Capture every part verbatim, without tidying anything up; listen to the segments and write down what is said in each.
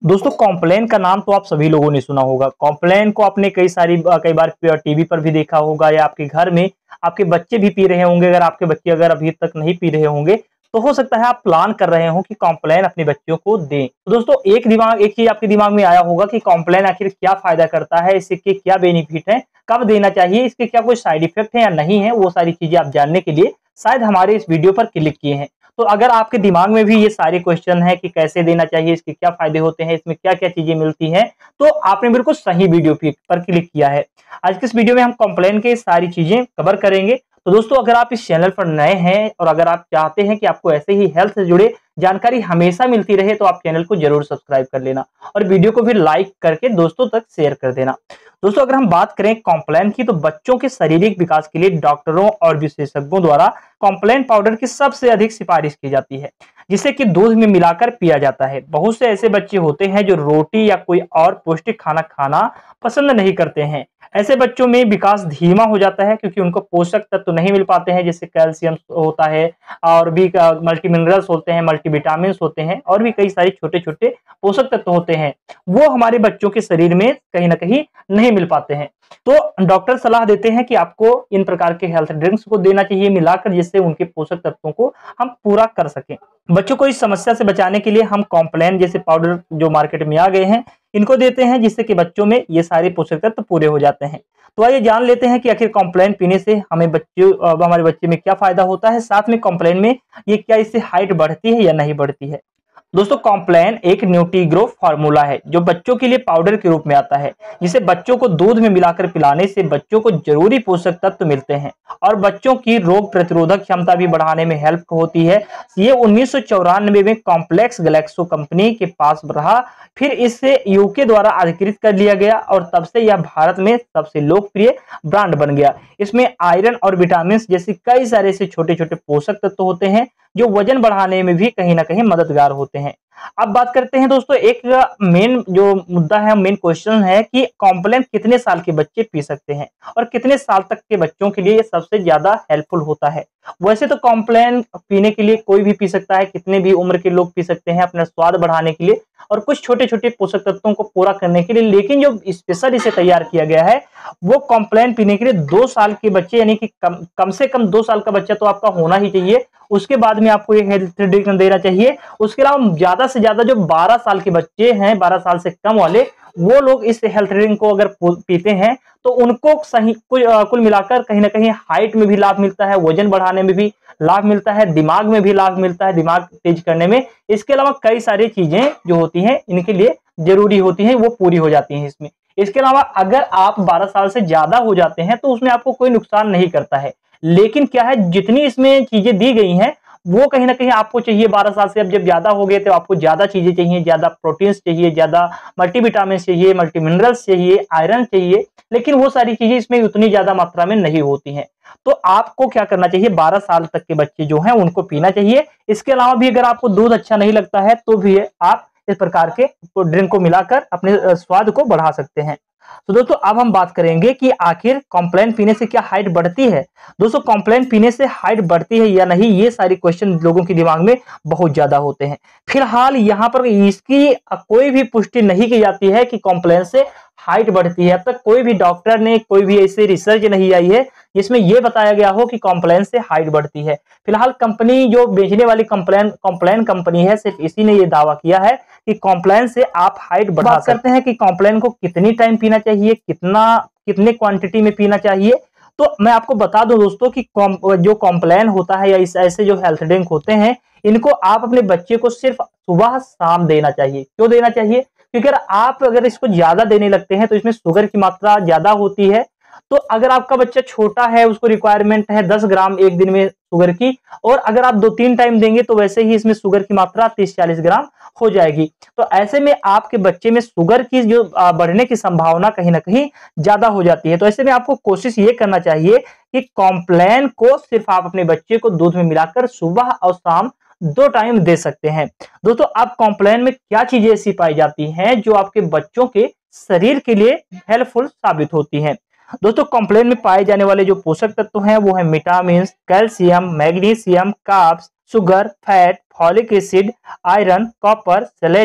दोस्तों कॉम्प्लेन का नाम तो आप सभी लोगों ने सुना होगा। कॉम्प्लेन को आपने कई सारी कई बार टीवी पर भी देखा होगा या आपके घर में आपके बच्चे भी पी रहे होंगे। अगर आपके बच्चे अगर अभी तक नहीं पी रहे होंगे तो हो सकता है आप प्लान कर रहे हो कि कॉम्प्लेन अपने बच्चों को दें। तो दोस्तों एक दिमाग एक चीज आपके दिमाग में आया होगा कि कॉम्प्लेन आखिर क्या फायदा करता है, इसके क्या बेनिफिट है, कब देना चाहिए, इसके क्या कोई साइड इफेक्ट है या नहीं है, वो सारी चीजें आप जानने के लिए शायद हमारे इस वीडियो पर क्लिक किए हैं। तो अगर आपके दिमाग में भी ये सारे क्वेश्चन है कि कैसे देना चाहिए, इसके क्या फायदे होते हैं, इसमें क्या-क्या चीजें मिलती हैं, तो आपने बिल्कुल सही वीडियो पर क्लिक किया है। आज के इस वीडियो में हम कॉम्प्लेन के सारी चीजें कवर करेंगे। तो दोस्तों अगर आप इस चैनल पर नए हैं और अगर आप चाहते हैं कि आपको ऐसे ही हेल्थ से जुड़े जानकारी हमेशा मिलती रहे तो आप चैनल को जरूर सब्सक्राइब कर लेना और वीडियो को भी लाइक करके दोस्तों तक शेयर कर देना। दोस्तों अगर हम बात करें कॉम्प्लेन की, तो बच्चों के शारीरिक विकास के लिए डॉक्टरों और विशेषज्ञों द्वारा कॉम्प्लेन पाउडर की सबसे अधिक सिफारिश की जाती है, जिसे कि दूध में मिलाकर पिया जाता है। बहुत से ऐसे बच्चे होते हैं जो रोटी या कोई और पौष्टिक खाना खाना पसंद नहीं करते हैं। ऐसे बच्चों में विकास धीमा हो जाता है क्योंकि उनको पोषक तत्व नहीं मिल पाते हैं, जैसे कैल्शियम होता है और भी मल्टी मिनरल्स होते हैं, मल्टीविटामिन्स होते हैं और भी कई सारे छोटे-छोटे पोषक तत्व होते हैं, वो हमारे बच्चों के शरीर में कहीं ना कहीं नहीं मिल पाते हैं। तो डॉक्टर सलाह देते हैं कि आपको इन प्रकार के हेल्थ ड्रिंक्स को देना चाहिए मिलाकर, जिससे उनके पोषक तत्वों को हम पूरा कर सकें। बच्चों को इस समस्या से बचाने के लिए हम कॉम्प्लेन जैसे पाउडर जो मार्केट में आ गए हैं इनको देते हैं, जिससे कि बच्चों में ये सारे पोषक तत्व पूरे हो जाते हैं। तो आइए जान लेते हैं कि आखिर कॉम्प्लेन पीने से हमें बच्चों हमारे बच्चे में क्या फायदा होता है, साथ में कॉम्प्लेन में ये क्या इससे हाइट बढ़ती है या नहीं बढ़ती है। दोस्तों कॉम्प्लेन एक न्यूट्रीग्रो फार्मूला है जो बच्चों के लिए पाउडर के रूप में आता है, जिसे बच्चों को दूध में मिलाकर पिलाने से बच्चों को जरूरी पोषक तत्व मिलते हैं और बच्चों की रोग प्रतिरोधक क्षमता भी बढ़ाने में हेल्प होती है। ये उन्नीस सौ चौरानवे में कॉम्प्लेक्स गैलेक्सो कंपनी के पास रहा, फिर इसे यूके द्वारा अधिकृत कर लिया गया और तब से यह भारत में सबसे लोकप्रिय ब्रांड बन गया। इसमें आयरन और विटामिन जैसे कई सारे से छोटे छोटे पोषक तत्व होते हैं जो वजन बढ़ाने में भी कहीं ना कहीं मददगार होते हैं। अब बात करते हैं दोस्तों, एक मेन जो मुद्दा है, मेन क्वेश्चन है कि कॉम्प्लेन कितने साल के बच्चे पी सकते हैं और कितने साल तक के बच्चों के लिए ये सबसे ज्यादा हेल्पफुल होता है। वैसे तो कॉम्प्लेन पीने के लिए कोई भी पी सकता है, कितने भी उम्र के लोग पी सकते हैं अपना स्वाद बढ़ाने के लिए और कुछ छोटे छोटे पोषक तत्वों को पूरा करने के लिए, लेकिन जो स्पेशल इसे तैयार किया गया है वो कॉम्प्लेन पीने के लिए दो साल के बच्चे, यानी कि कम कम से कम दो साल का बच्चा तो आपका होना ही चाहिए, उसके बाद में आपको ये हेल्थ ड्रिंक देना चाहिए। उसके अलावा ज्यादा से ज्यादा जो बारह साल के बच्चे हैं, बारह साल से कम वाले, वो लोग इस हेल्थ ड्रिंक को अगर पीते हैं तो उनको सही कुल, कुल मिलाकर कहीं ना कहीं हाइट में भी लाभ मिलता है, वजन बढ़ाने में भी लाभ मिलता है, दिमाग में भी लाभ मिलता है, दिमाग तेज करने में। इसके अलावा कई सारी चीजें जो होती हैं इनके लिए जरूरी होती हैं वो पूरी हो जाती हैं इसमें। इसके अलावा अगर आप बारह साल से ज्यादा हो जाते हैं तो उसमें आपको कोई नुकसान नहीं करता है, लेकिन क्या है जितनी इसमें चीजें दी गई हैं वो कहीं ना कहीं आपको चाहिए। बारह साल से अब जब ज्यादा हो गए तो आपको ज्यादा चीजें चाहिए, ज्यादा प्रोटीन्स चाहिए, ज्यादा मल्टीविटामिन चाहिए, मल्टी मिनरल्स चाहिए, आयरन चाहिए, लेकिन वो सारी चीजें इसमें उतनी ज्यादा मात्रा में नहीं होती हैं। तो आपको क्या करना चाहिए, बारह साल तक के बच्चे जो हैं उनको पीना चाहिए। इसके अलावा भी अगर आपको दूध अच्छा नहीं लगता है तो भी आप इस प्रकार के ड्रिंक को मिलाकर अपने स्वाद को बढ़ा सकते हैं। तो दोस्तों अब हम बात करेंगे कि आखिर कॉम्प्लेन पीने से क्या हाइट बढ़ती है। दोस्तों कॉम्प्लेन पीने से हाइट बढ़ती है या नहीं, ये सारी क्वेश्चन लोगों के दिमाग में बहुत ज्यादा होते हैं। फिलहाल यहाँ पर इसकी कोई भी पुष्टि नहीं की जाती है कि कॉम्प्लेन से हाइट बढ़ती है। अब तक कोई भी डॉक्टर ने कोई भी ऐसी रिसर्च नहीं आई है जिसमें यह बताया गया हो कि कॉम्प्लेन से हाइट बढ़ती है। फिलहाल कंपनी जो बेचने वाली कॉम्प्लेन कॉम्प्लेन कंपनी है, सिर्फ इसी ने यह दावा किया है कि कॉम्प्लेन से आप हाइट बढ़ा सकते हैं। कि कॉम्प्लेन को कितनी टाइम पीना चाहिए, कितना कितने क्वांटिटी में पीना चाहिए, तो मैं आपको बता दूं दोस्तों कि जो कॉम्प्लेन होता है या इस ऐसे जो हेल्थ ड्रिंक होते हैं इनको आप अपने बच्चे को सिर्फ सुबह शाम देना चाहिए। क्यों देना चाहिए? क्योंकि अगर आप अगर इसको ज्यादा देने लगते हैं तो इसमें शुगर की मात्रा ज्यादा होती है। तो अगर आपका बच्चा छोटा है, उसको रिक्वायरमेंट है दस ग्राम एक दिन में शुगर की, और अगर आप दो तीन टाइम देंगे तो वैसे ही इसमें शुगर की मात्रा तीस चालीस ग्राम हो जाएगी। तो ऐसे में आपके बच्चे में शुगर की जो बढ़ने की संभावना कहीं ना कहीं ज्यादा हो जाती है। तो ऐसे में आपको कोशिश ये करना चाहिए कि कॉम्प्लेन को सिर्फ आप अपने बच्चे को दूध में मिलाकर सुबह और शाम दो टाइम दे सकते हैं। दोस्तों अब कॉम्प्लेन में क्या चीजें ऐसी पाई जाती हैं जो आपके बच्चों के शरीर के लिए हेल्पफुल साबित होती हैं। दोस्तों कॉम्प्लेन में पाए जाने वाले जो पोषक तत्व हैं वो है vitamin, calcium, magnesium, carbs, sugar, fat, folic acid, iron, copper, selenium,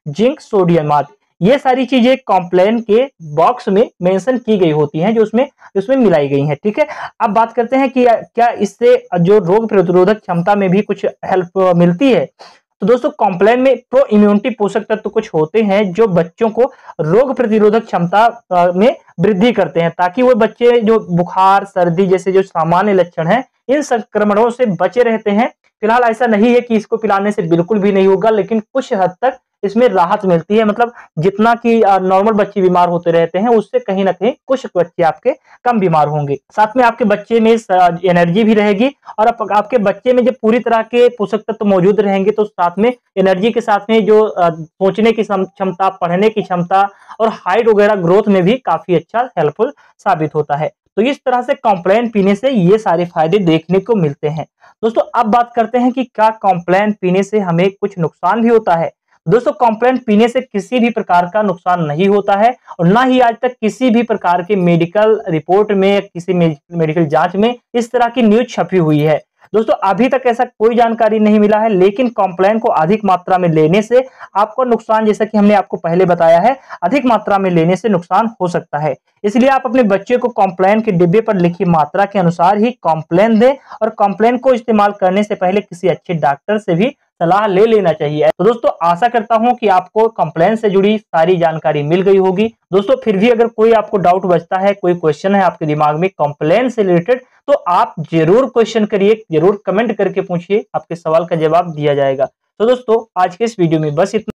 zinc, सोडियमात, ये सारी चीजें कॉम्प्लेन के बॉक्स में मेंशन की गई होती हैं, जो उसमें उसमें मिलाई गई हैं। ठीक है, अब बात करते हैं कि क्या इससे जो रोग प्रतिरोधक क्षमता में भी कुछ हेल्प मिलती है। तो दोस्तों कॉम्प्लेन में प्रो इम्यूनिटी पोषक तत्व कुछ होते हैं जो बच्चों को रोग प्रतिरोधक क्षमता में वृद्धि करते हैं, ताकि वो बच्चे जो बुखार, सर्दी जैसे जो सामान्य लक्षण हैं, इन संक्रमणों से बचे रहते हैं। फिलहाल ऐसा नहीं है कि इसको पिलाने से बिल्कुल भी नहीं होगा, लेकिन कुछ हद तक इसमें राहत मिलती है। मतलब जितना कि नॉर्मल बच्चे बीमार होते रहते हैं, उससे कहीं ना कहीं कुछ बच्चे आपके कम बीमार होंगे। साथ में आपके बच्चे में एनर्जी भी रहेगी, और आप, आपके बच्चे में जब पूरी तरह के पोषक तत्व मौजूद रहेंगे तो साथ में एनर्जी के साथ में जो सोचने की क्षमता, पढ़ने की क्षमता और हाइट वगैरह ग्रोथ में भी काफी अच्छा हेल्पफुल साबित होता है। तो इस तरह से कॉम्प्लेन पीने से ये सारे फायदे देखने को मिलते हैं। दोस्तों अब बात करते हैं कि क्या कॉम्प्लेन पीने से हमें कुछ नुकसान भी होता है। दोस्तों कॉम्प्लेन पीने से किसी भी प्रकार का नुकसान नहीं होता है, और ना ही आज तक किसी भी प्रकार के मेडिकल रिपोर्ट में या किसी मेडिकल जांच में इस तरह की न्यूज छपी हुई है। दोस्तों अभी तक ऐसा कोई जानकारी नहीं मिला है, लेकिन कॉम्प्लेन को अधिक मात्रा में लेने से आपको नुकसान, जैसा कि हमने आपको पहले बताया है, अधिक मात्रा में लेने से नुकसान हो सकता है। इसलिए आप अपने बच्चे को कॉम्प्लेन के डिब्बे पर लिखी मात्रा के अनुसार ही कॉम्प्लेन दें, और कॉम्प्लेन को इस्तेमाल करने से पहले किसी अच्छे डॉक्टर से भी सलाह ले लेना चाहिए। तो दोस्तों आशा करता हूं कि आपको कॉम्प्लेन से जुड़ी सारी जानकारी मिल गई होगी। दोस्तों फिर भी अगर कोई आपको डाउट बचता है, कोई क्वेश्चन है आपके दिमाग में कॉम्प्लेन से रिलेटेड, तो आप जरूर क्वेश्चन करिए, जरूर कमेंट करके पूछिए, आपके सवाल का जवाब दिया जाएगा। तो दोस्तों आज के इस वीडियो में बस इतना।